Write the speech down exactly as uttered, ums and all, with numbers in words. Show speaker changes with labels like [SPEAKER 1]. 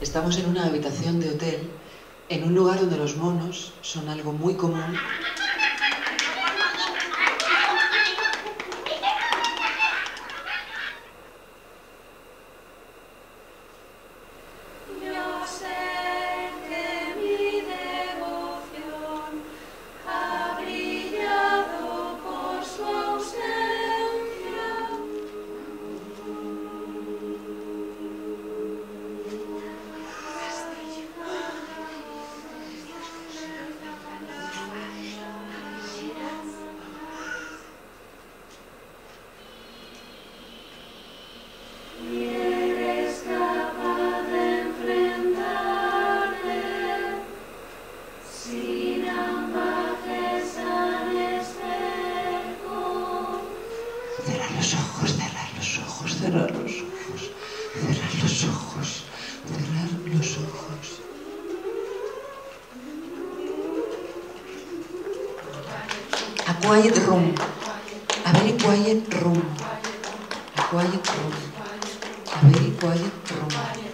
[SPEAKER 1] Estamos en una habitación de hotel, en un lugar donde los monos son algo muy común. Quiet room. A very quiet room. A quiet room. A very quiet room.